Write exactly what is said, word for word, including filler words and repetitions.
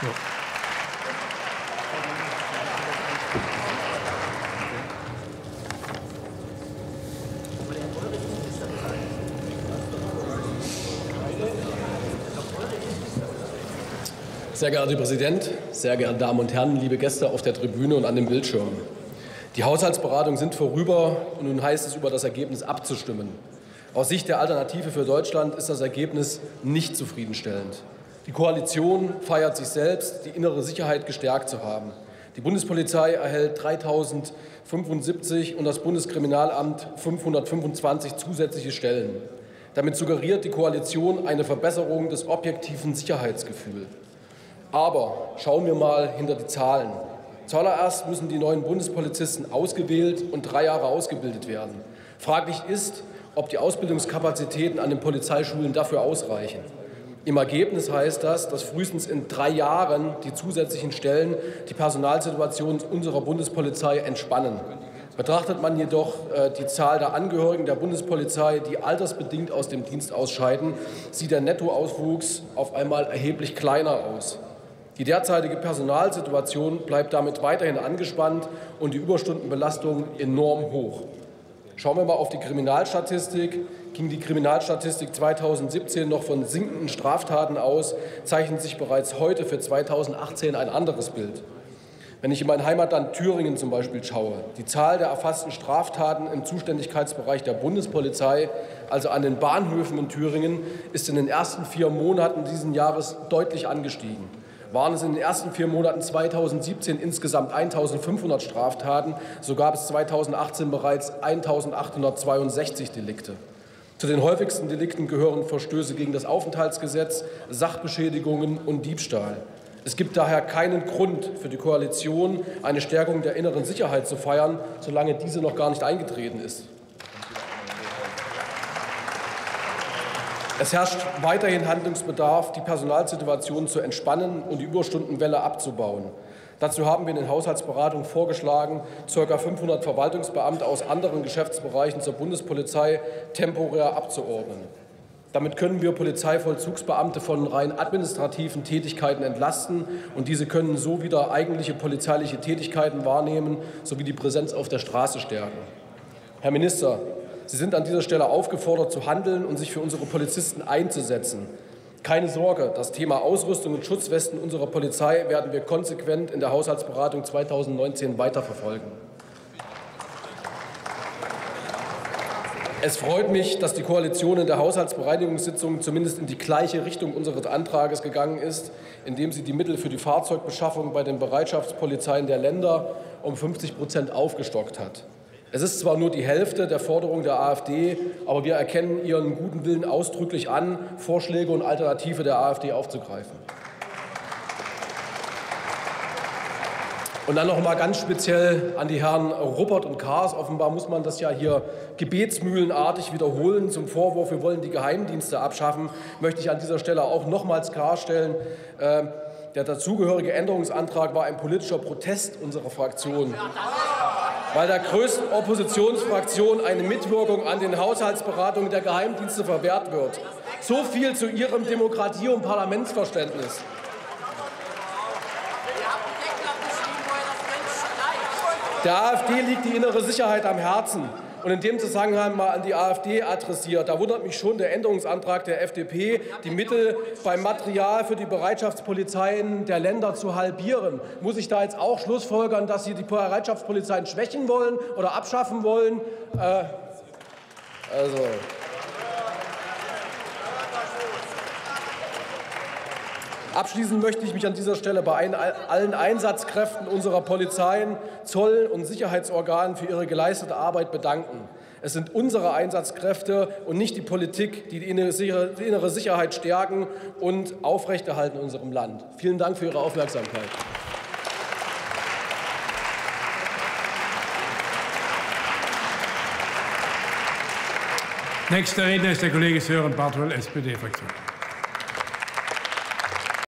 Ja. Sehr geehrter Herr Präsident, sehr geehrte Damen und Herren, liebe Gäste auf der Tribüne und an den Bildschirmen. Die Haushaltsberatungen sind vorüber und nun heißt es, über das Ergebnis abzustimmen. Aus Sicht der Alternative für Deutschland ist das Ergebnis nicht zufriedenstellend. Die Koalition feiert sich selbst, die innere Sicherheit gestärkt zu haben. Die Bundespolizei erhält dreitausendfünfundsiebzig und das Bundeskriminalamt fünfhundertfünfundzwanzig zusätzliche Stellen. Damit suggeriert die Koalition eine Verbesserung des objektiven Sicherheitsgefühls. Aber schauen wir mal hinter die Zahlen. Zuallererst müssen die neuen Bundespolizisten ausgewählt und drei Jahre ausgebildet werden. Fraglich ist, ob die Ausbildungskapazitäten an den Polizeischulen dafür ausreichen. Im Ergebnis heißt das, dass frühestens in drei Jahren die zusätzlichen Stellen die Personalsituation unserer Bundespolizei entspannen. Betrachtet man jedoch die Zahl der Angehörigen der Bundespolizei, die altersbedingt aus dem Dienst ausscheiden, sieht der Nettoauswuchs auf einmal erheblich kleiner aus. Die derzeitige Personalsituation bleibt damit weiterhin angespannt und die Überstundenbelastung enorm hoch. Schauen wir mal auf die Kriminalstatistik. Ging die Kriminalstatistik zweitausendsiebzehn noch von sinkenden Straftaten aus, zeichnet sich bereits heute für zweitausendachtzehn ein anderes Bild. Wenn ich in mein Heimatland Thüringen zum Beispiel schaue, die Zahl der erfassten Straftaten im Zuständigkeitsbereich der Bundespolizei, also an den Bahnhöfen in Thüringen, ist in den ersten vier Monaten dieses Jahres deutlich angestiegen. Waren es in den ersten vier Monaten zweitausendsiebzehn insgesamt eintausendfünfhundert Straftaten, so gab es zweitausendachtzehn bereits eintausendachthundertzweiundsechzig Delikte. Zu den häufigsten Delikten gehören Verstöße gegen das Aufenthaltsgesetz, Sachbeschädigungen und Diebstahl. Es gibt daher keinen Grund für die Koalition, eine Stärkung der inneren Sicherheit zu feiern, solange diese noch gar nicht eingetreten ist. Es herrscht weiterhin Handlungsbedarf, die Personalsituation zu entspannen und die Überstundenwelle abzubauen. Dazu haben wir in den Haushaltsberatungen vorgeschlagen, ca. fünfhundert Verwaltungsbeamte aus anderen Geschäftsbereichen zur Bundespolizei temporär abzuordnen. Damit können wir Polizeivollzugsbeamte von rein administrativen Tätigkeiten entlasten und diese können so wieder eigentliche polizeiliche Tätigkeiten wahrnehmen sowie die Präsenz auf der Straße stärken. Herr Minister, Sie sind an dieser Stelle aufgefordert zu handeln und sich für unsere Polizisten einzusetzen. Keine Sorge, das Thema Ausrüstung und Schutzwesten unserer Polizei werden wir konsequent in der Haushaltsberatung zweitausendneunzehn weiterverfolgen. Es freut mich, dass die Koalition in der Haushaltsbereinigungssitzung zumindest in die gleiche Richtung unseres Antrages gegangen ist, indem sie die Mittel für die Fahrzeugbeschaffung bei den Bereitschaftspolizeien der Länder um fünfzig Prozent aufgestockt hat. Es ist zwar nur die Hälfte der Forderung der AfD, aber wir erkennen ihren guten Willen ausdrücklich an, Vorschläge und Alternative der AfD aufzugreifen. Und dann noch mal ganz speziell an die Herren Ruppert und Kahrs. Offenbar muss man das ja hier gebetsmühlenartig wiederholen. Zum Vorwurf, wir wollen die Geheimdienste abschaffen, möchte ich an dieser Stelle auch nochmals klarstellen, äh, der dazugehörige Änderungsantrag war ein politischer Protest unserer Fraktion, weil der größten Oppositionsfraktion eine Mitwirkung an den Haushaltsberatungen der Geheimdienste verwehrt wird. So viel zu Ihrem Demokratie- und Parlamentsverständnis. Der AfD liegt die innere Sicherheit am Herzen. Und in dem Zusammenhang mal an die AfD adressiert. Da wundert mich schon der Änderungsantrag der F D P, die Mittel beim Material für die Bereitschaftspolizeien der Länder zu halbieren. Muss ich da jetzt auch schlussfolgern, dass Sie die Bereitschaftspolizeien schwächen wollen oder abschaffen wollen? Äh, also. Abschließend möchte ich mich an dieser Stelle bei allen Einsatzkräften unserer Polizeien, Zoll- und Sicherheitsorganen für ihre geleistete Arbeit bedanken. Es sind unsere Einsatzkräfte und nicht die Politik, die die innere Sicherheit stärken und aufrechterhalten in unserem Land. Vielen Dank für Ihre Aufmerksamkeit. Nächster Redner ist der Kollege Sören Bartol, S P D-Fraktion.